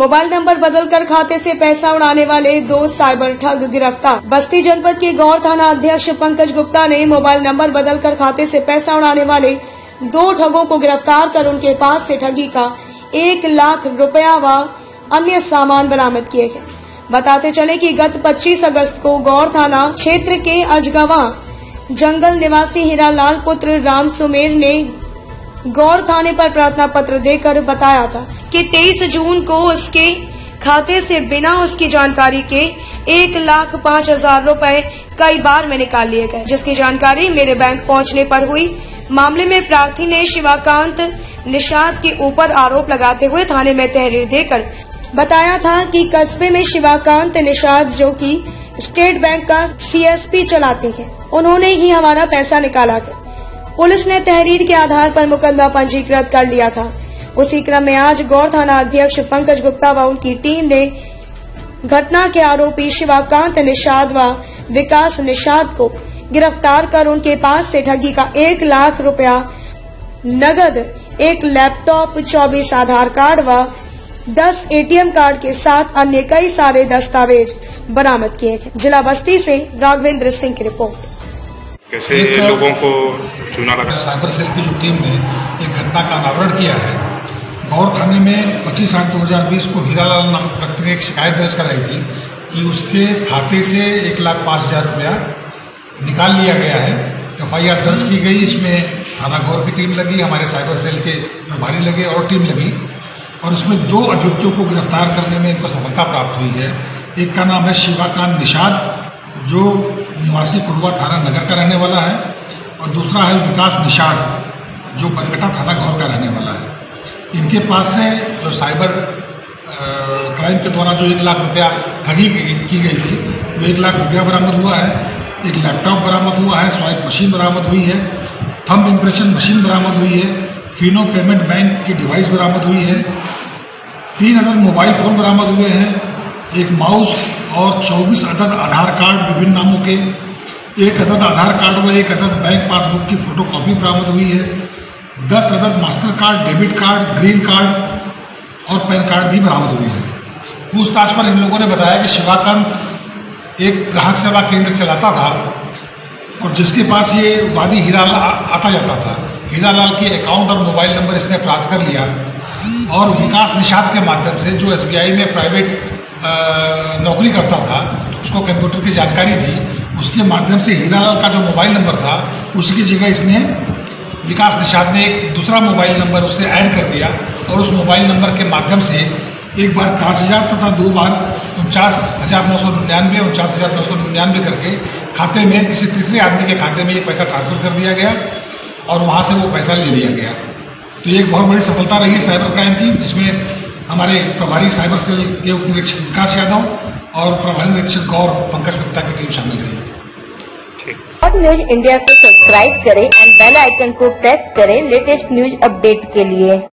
Mobile number बदलकर खाते से पैसा उड़ाने वाले 2 साइबर ठग गिरफ्तार। बस्ती जनपद के गौर थाना अध्यक्ष पंकज गुप्ता ने मोबाइल नंबर बदलकर खाते से पैसा उड़ाने वाले 2 ठगों को गिरफ्तार कर उनके पास से ठगी का 1 लाख रुपया व अन्य सामान बरामद किए गए। बताते चले कि गत 25 अगस्त को गौर थाना क्षेत्र के अजगवा जंगल निवासी हीरालाल पुत्र राम सुमेर ने गौर थाने पर प्रार्थना पत्र देकर बताया था कि 23 जून को उसके खाते से बिना उसकी जानकारी के 1,05,000 रुपए कई बार में निकाल लिए गए, जिसकी जानकारी मेरे बैंक पहुंचने पर हुई। मामले में प्रार्थी ने शिवाकांत निषाद के ऊपर आरोप लगाते हुए थाने में तहरीर देकर बताया था कि कस्बे में शिवाकांत निषाद, जो कि स्टेट बैंक का CSP चलाते हैं, उन्होंने ही हमारा पैसा निकाला था। पुलिस ने तहरीर के आधार पर मुकदमा पंजीकृत कर लिया था। उसी क्रम में आज गौर थाना अध्यक्ष पंकज गुप्ता व उनकी टीम ने घटना के आरोपी शिवाकांत निषाद व विकास निषाद को गिरफ्तार कर उनके पास से ठगी का 1 लाख रुपया नगद, 1 लैपटॉप, 24 आधार कार्ड व 10 ATM कार्ड के साथ अन्य कई सारे दस्तावेज बरामद किए गए। जिला बस्ती से राघवेंद्र सिंह की रिपोर्ट। कैसे लोगों को चुना लगा? साइबर सेल की जो टीम ने एक घटना का अनावरण किया है। गौर थाने में 25/8/2020 को हीरालाल नामक व्यक्ति ने एक शिकायत दर्ज कराई थी कि उसके खाते से 1,05,000 रुपया निकाल लिया गया है। FIR दर्ज की गई। इसमें थाना गौर की टीम लगी, हमारे साइबर सेल के प्रभारी लगे और टीम लगी, और उसमें 2 अभियुक्तों को गिरफ्तार करने में इनको सफलता प्राप्त हुई है। एक का नाम है शिवाकांत निषाद, जो निवासी कुरवा थाना नगर का रहने वाला है, और दूसरा है विकास निषाद, जो बनगटा थाना गौर का रहने वाला है। इनके पास से जो साइबर क्राइम के द्वारा जो 1 लाख रुपया ठगी की गई थी, वो 1 लाख रुपया बरामद हुआ है। एक लैपटॉप बरामद हुआ है, स्वाइप मशीन बरामद हुई है, थंब इम्प्रेशन मशीन बरामद हुई है, फिनो पेमेंट बैंक की डिवाइस बरामद हुई है, 3 अदद मोबाइल फ़ोन बरामद हुए हैं, एक माउस और 24 अदद आधार कार्ड विभिन्न नामों के, 1 अदद आधार कार्ड व 1 अदद बैंक पासबुक की फोटोकॉपी बरामद हुई है, 10 अदद master card, debit card, green card और पैन कार्ड भी बरामद हुए हैं। पूछताछ पर इन लोगों ने बताया कि शिवाकांत एक ग्राहक सेवा केंद्र चलाता था और जिसके पास ये वादी हीरालाल आता जाता था। हीरालाल के अकाउंट और मोबाइल नंबर इसने प्राप्त कर लिया और विकास निषाद के माध्यम से, जो SBI में प्राइवेट नौकरी करता था, उसको कंप्यूटर की जानकारी थी, उसके माध्यम से हीरालाल का जो मोबाइल नंबर था उसकी जगह इसने विकास निषाद ने एक दूसरा मोबाइल नंबर उससे ऐड कर दिया और उस मोबाइल नंबर के माध्यम से एक बार 5,000 तथा 2 बार 49,999 49,999 करके खाते में किसी तीसरे आदमी के खाते में ये पैसा ट्रांसफ़र कर दिया गया और वहाँ से वो पैसा ले लिया गया। तो ये एक बहुत बड़ी सफलता रही है साइबर क्राइम की, जिसमें हमारे प्रभारी साइबर सेल के उप निरीक्षक विकास यादव और प्रभारी निरीक्षक गौर पंकज गुप्ता की टीम शामिल रही है। हॉट न्यूज इंडिया को सब्सक्राइब करें एंड बेल आइकन को प्रेस करें लेटेस्ट न्यूज अपडेट के लिए।